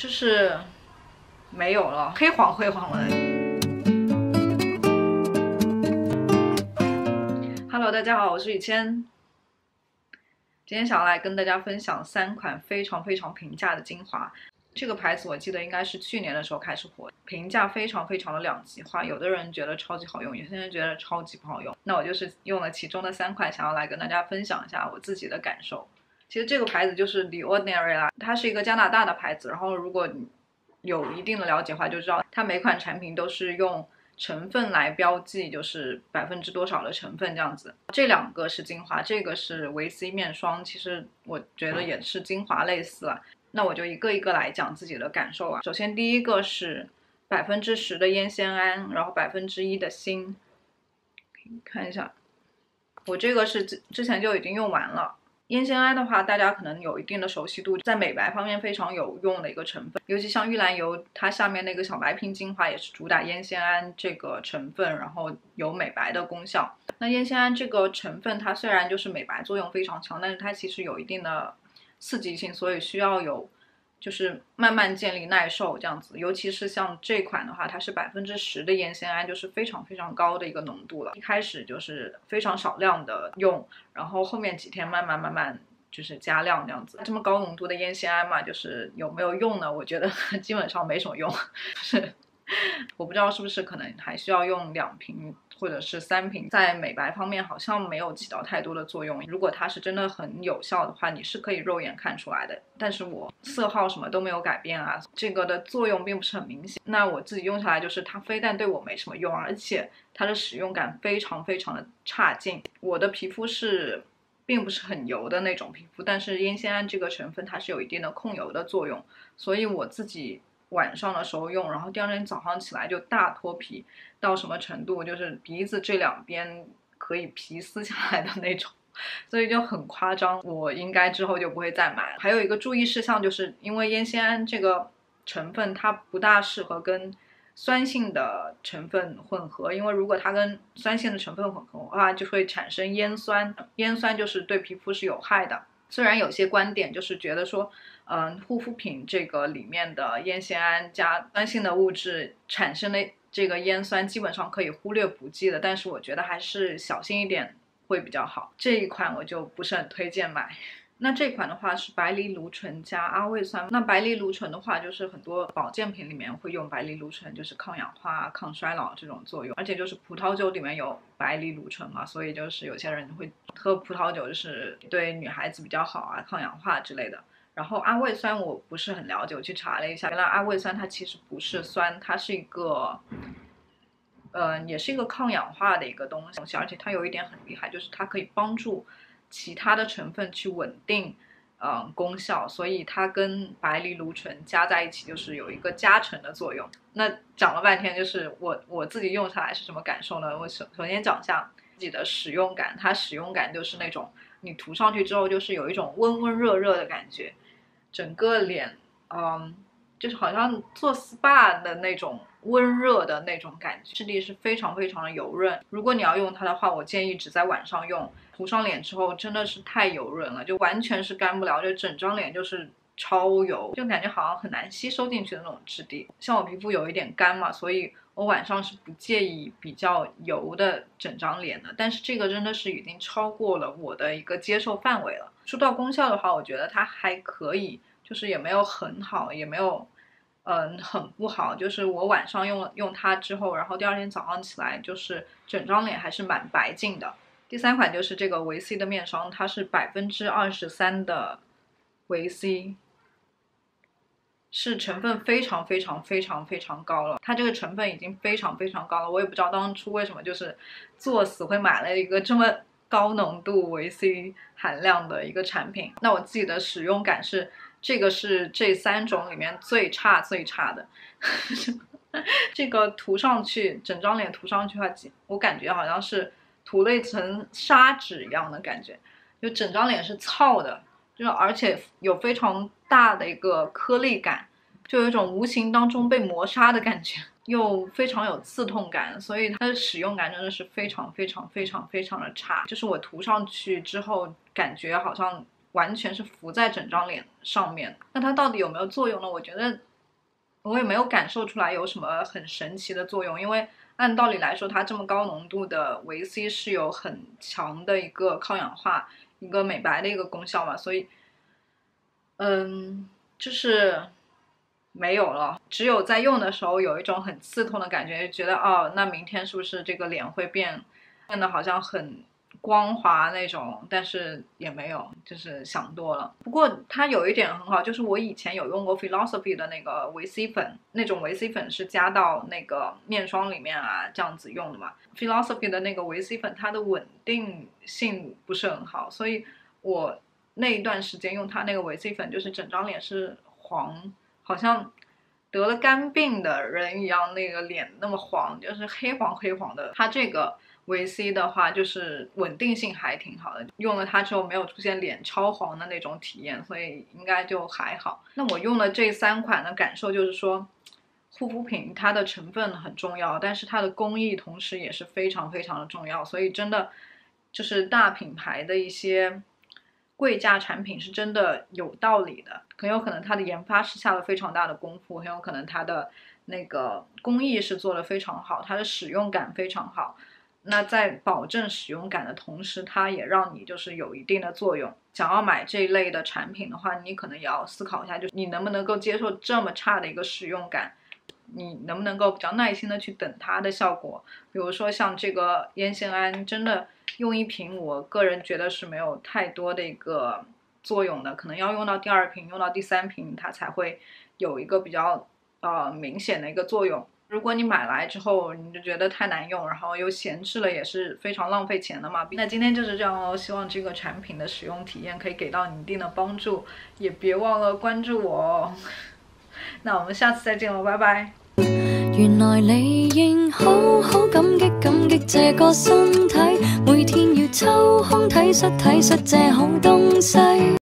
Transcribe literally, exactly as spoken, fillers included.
就是没有了，黑黄灰黄了。Hello， 大家好，我是雨谦。今天想要来跟大家分享三款非常非常平价的精华。这个牌子我记得应该是去年的时候开始火，评价非常非常的两极化，有的人觉得超级好用，有些人觉得超级不好用。那我就是用了其中的三款，想要来跟大家分享一下我自己的感受。其实这个牌子就是 The Ordinary 啦，它是一个加拿大的牌子，然后如果你有一定的了解的话，就知道它每款产品都是用成分来标记，就是百分之多少的成分这样子。这两个是精华，这个是维 C 面霜，其实我觉得也是精华类似了。那我就一个一个来讲自己的感受啊。首先第一个是百分之十的烟酰胺，然后百分之一的锌，看一下，我这个是之之前就已经用完了。烟酰胺的话，大家可能有一定的熟悉度，在美白方面非常有用的一个成分，尤其像玉兰油，它下面那个小白瓶精华也是主打烟酰胺这个成分，然后有美白的功效。那烟酰胺这个成分，它虽然就是美白作用非常强，但是它其实有一定的刺激性，所以需要有就是慢慢建立耐受这样子。尤其是像这款的话，它是百分之十的烟酰胺，就是非常非常高的一个浓度了。一开始就是非常少量的用，然后后面几天慢慢慢慢就是加量这样子。这么高浓度的烟酰胺嘛，就是有没有用呢？我觉得基本上没什么用，就是我不知道是不是可能还需要用两瓶或者是三瓶，在美白方面好像没有起到太多的作用。如果它是真的很有效的话，你是可以肉眼看出来的。但是我色号什么都没有改变啊，这个的作用并不是很明显。那我自己用下来就是它非但对我没什么用，而且它的使用感非常非常的差劲。我的皮肤是并不是很油的那种皮肤，但是烟酰胺这个成分它是有一定的控油的作用，所以我自己晚上的时候用，然后第二天早上起来就大脱皮，到什么程度就是鼻子这两边可以皮撕下来的那种，所以就很夸张。我应该之后就不会再买。还有一个注意事项，就是因为烟酰胺这个成分它不大适合跟酸性的成分混合，因为如果它跟酸性的成分混合的话，就会产生烟酸，烟酸就是对皮肤是有害的。虽然有些观点就是觉得说，嗯，护肤品这个里面的烟酰胺加酸性的物质产生的这个烟酸基本上可以忽略不计的，但是我觉得还是小心一点会比较好。这一款我就不是很推荐买。那这款的话是白藜芦醇加阿魏酸。那白藜芦醇的话，就是很多保健品里面会用白藜芦醇，就是抗氧化、抗衰老这种作用。而且就是葡萄酒里面有白藜芦醇嘛，所以就是有些人会喝葡萄酒，就是对女孩子比较好啊，抗氧化之类的。然后阿魏酸我不是很了解，我去查了一下，原来阿魏酸它其实不是酸，它是一个呃，也是一个抗氧化的一个东西，而且它有一点很厉害，就是它可以帮助其他的成分去稳定呃功效，所以它跟白藜芦醇加在一起就是有一个加成的作用。那讲了半天，就是我我自己用下来是什么感受呢？我首首先讲一下自己的使用感，它使用感就是那种你涂上去之后就是有一种温温热热的感觉，整个脸嗯就是好像做 S P A 的那种温热的那种感觉，质地是非常非常的油润。如果你要用它的话，我建议只在晚上用，涂上脸之后真的是太油润了，就完全是干不了，就整张脸就是超油，就感觉好像很难吸收进去的那种质地。像我皮肤有一点干嘛，所以我晚上是不介意比较油的整张脸的，但是这个真的是已经超过了我的一个接受范围了。说到功效的话，我觉得它还可以，就是也没有很好，也没有嗯，很不好，就是我晚上用用它之后，然后第二天早上起来，就是整张脸还是蛮白净的。第三款就是这个维 C 的面霜，它是百分之二十三的维 C， 是成分非常非常非常非常高了。它这个成分已经非常非常高了，我也不知道当初为什么就是作死会买了一个这么高浓度维 C 含量的一个产品。那我自己的使用感是，这个是这三种里面最差最差的。这个涂上去，整张脸涂上去的话，我感觉好像是涂了一层砂纸一样的感觉，就整张脸是糙的，就而且有非常大的一个颗粒感，就有一种无形当中被磨砂的感觉，又非常有刺痛感，所以它的使用感真的是非常非常非常非常的差。就是我涂上去之后，感觉好像完全是浮在整张脸上面。那它到底有没有作用呢？我觉得我也没有感受出来有什么很神奇的作用，因为按道理来说，它这么高浓度的维 C 是有很强的一个抗氧化、一个美白的一个功效嘛，所以，嗯，就是没有了。只有在用的时候有一种很刺痛的感觉，就觉得哦，那明天是不是这个脸会变变得好像很光滑那种，但是也没有，就是想多了。不过它有一点很好，就是我以前有用过 Philosophy 的那个维 C 粉，那种维 C 粉是加到那个面霜里面啊，这样子用的嘛。Philosophy 的那个维 C 粉，它的稳定性不是很好，所以我那一段时间用它那个维 C 粉，就是整张脸是黄，好像得了肝病的人一样，那个脸那么黄，就是黑黄黑黄的。它这个维 C 的话，就是稳定性还挺好的，用了它之后没有出现脸超黄的那种体验，所以应该就还好。那我用了这三款的感受就是说，护肤品它的成分很重要，但是它的工艺同时也是非常非常的重要，所以真的就是大品牌的一些贵价产品是真的有道理的，很有可能它的研发是下了非常大的功夫，很有可能它的那个工艺是做得非常好，它的使用感非常好。那在保证使用感的同时，它也让你就是有一定的作用。想要买这一类的产品的话，你可能也要思考一下，就是你能不能够接受这么差的一个使用感，你能不能够比较耐心的去等它的效果。比如说像这个烟酰胺，真的用一瓶，我个人觉得是没有太多的一个作用的，可能要用到第二瓶，用到第三瓶，它才会有一个比较呃明显的一个作用。如果你买来之后你就觉得太难用，然后又闲置了，也是非常浪费钱的嘛。那今天就是这样哦，希望这个产品的使用体验可以给到你一定的帮助，也别忘了关注我哦。那我们下次再见喽，拜拜。 原來你應好好感激感激這個身體，每天要抽空體恤體恤這好東西。